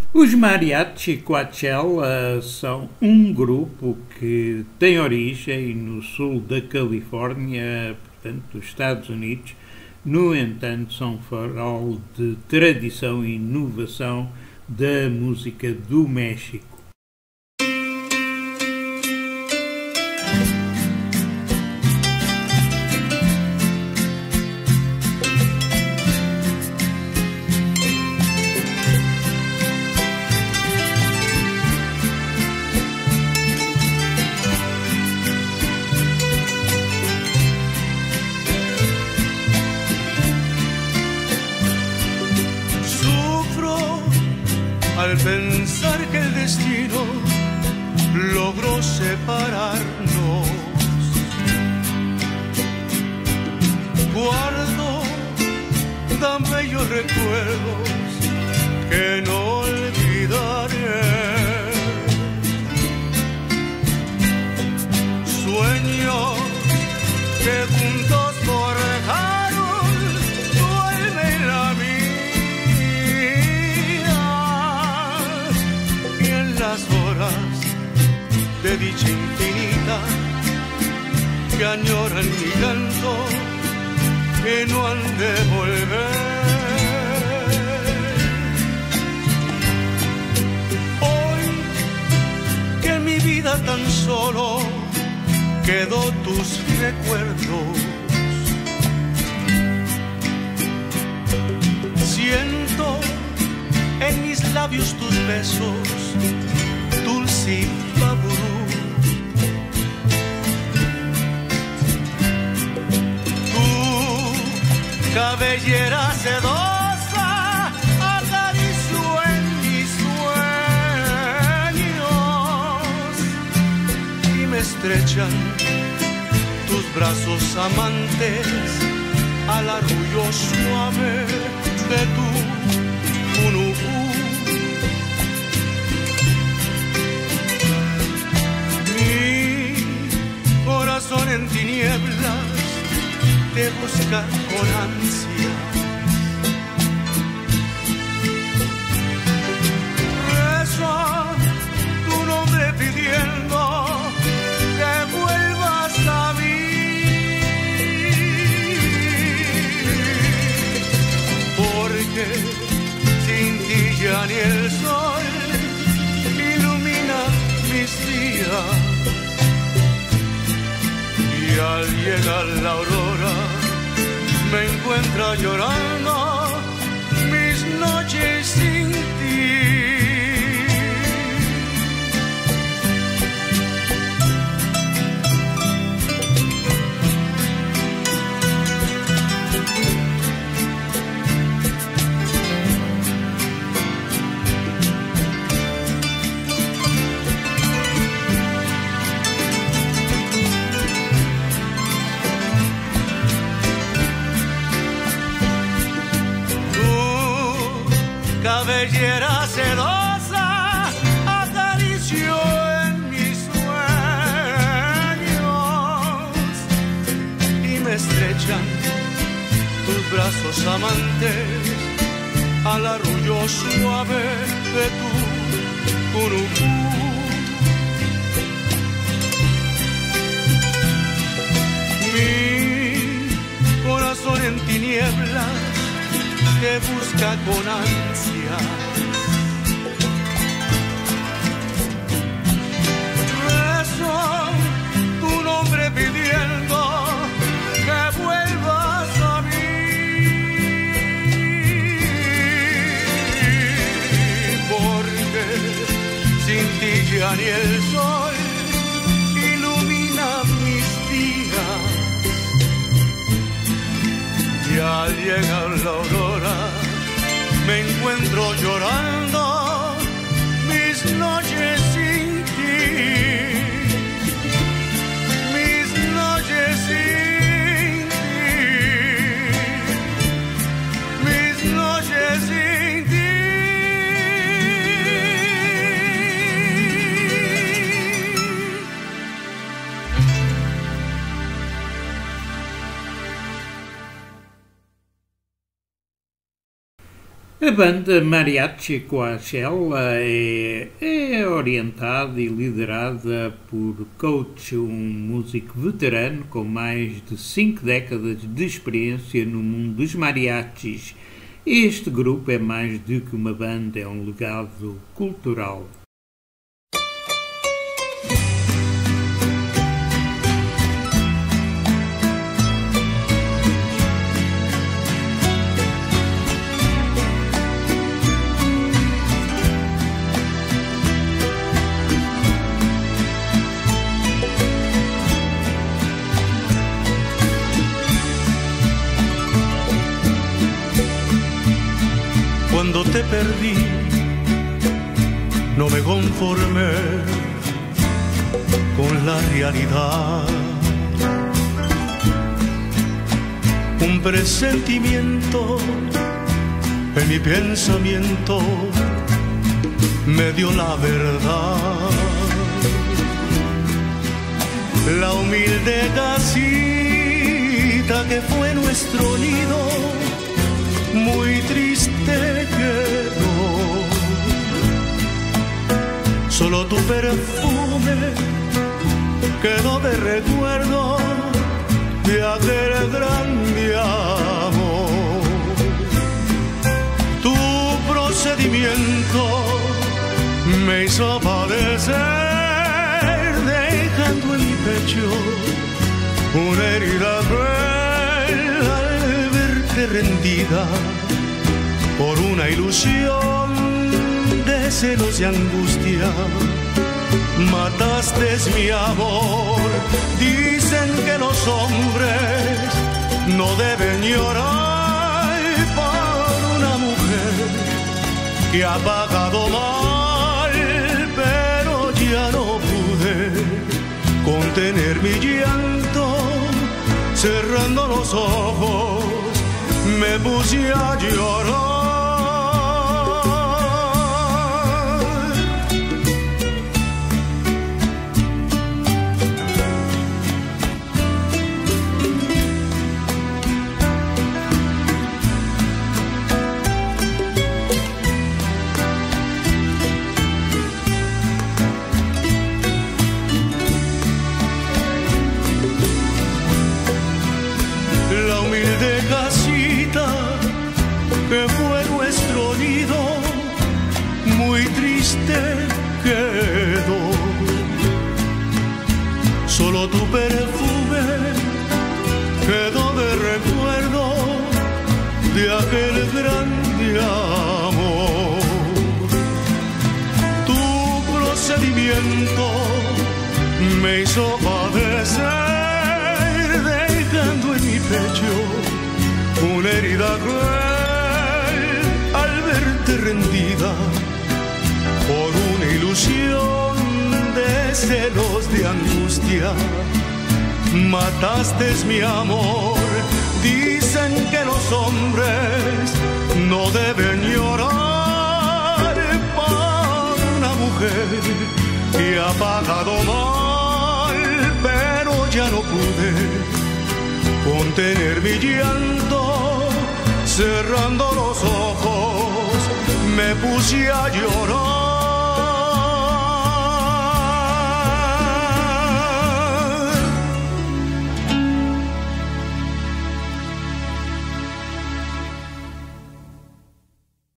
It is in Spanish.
Os Mariachi Coachella são um grupo que tem origem no sul da Califórnia, portanto, dos Estados Unidos. No entanto, são um farol de tradição e inovação da música do México. Al pensar que el destino logró separarnos, guardo tan bellos recuerdos que no olvidaré. Sueños que juntos forjaron tu alma y la las horas de dicha infinita que añoran mi llanto, que no han de volver. Hoy que en mi vida tan solo quedó tus recuerdos, siento en mis labios tus besos, dulce Baburú. Tu cabellera sedosa acarició en mis sueños y me estrechan tus brazos amantes al arrullo suave de tu punupú. Corazón en tinieblas te busca con ansia. Rezo tu nombre pidiendo que vuelvas a mí, porque sin ti ya ni el sol ilumina mis días. Y al llegar la aurora me encuentra llorando mis noches sin ti. Cabellera sedosa acarició en mis sueños y me estrechan tus brazos amantes al arrullo suave de tu curupú. Mi corazón en tinieblas te busca con ansia. Rezo tu nombre pidiendo que vuelvas a mí, porque sin ti ya ni el sol ilumina mis días. Y al llegar la aurora me encuentro llorando mis noches sin ti, mis noches sin ti, mis noches sin ti. A A banda Mariachi Coachella é orientada e liderada por Coach, um músico veterano com mais de 5 décadas de experiência no mundo dos mariachis. Este grupo é mais do que uma banda, é um legado cultural. Cuando te perdí, no me conformé con la realidad. Un presentimiento en mi pensamiento me dio la verdad. La humilde casita que fue nuestro nido, muy triste quedó. Solo tu perfume quedó de recuerdo de aquel grande amor. Tu procedimiento me hizo padecer, dejando en mi pecho una herida cruel al verte rendida por una ilusión de celos y angustia. Mataste mi amor. Dicen que los hombres no deben llorar por una mujer que ha pagado mal, pero ya no pude contener mi llanto. Cerrando los ojos me puse a llorar. Que fue nuestro nido, muy triste quedó. Solo tu perfume quedó de recuerdo de aquel grande amor. Tu procedimiento me hizo padecer, dejando en mi pecho una herida cruel al verte rendida por una ilusión de celos, de angustia. Mataste mi amor. Dicen que los hombres no deben llorar por una mujer que ha pagado mal, pero ya no pude contener mi llanto. Cerrando los ojos me puse a llorar.